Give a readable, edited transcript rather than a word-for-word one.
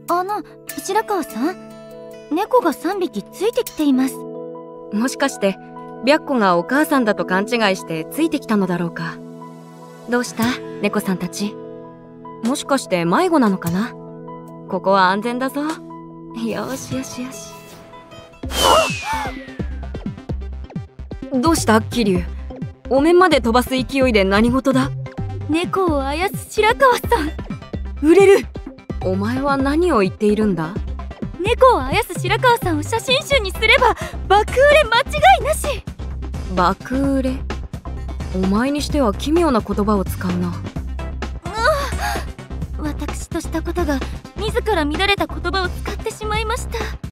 白川さん、猫が3匹ついてきています。 もしかして白虎がお母さんだと勘違いしてついてきたのだろうか。どうした猫さんたち、もしかして迷子なのかな。ここは安全だぞ。よしよしよし。どうした桐生、お面まで飛ばす勢いで何事だ。 猫をあやす白川さん。 売れる。お前は何を言っているんだ。 猫をあやす白川さんを写真集にすれば爆売れ間違いなし。 爆売れ。お前にしては奇妙な言葉を使うな。 私としたことが自ら乱れた言葉を使ってしまいました。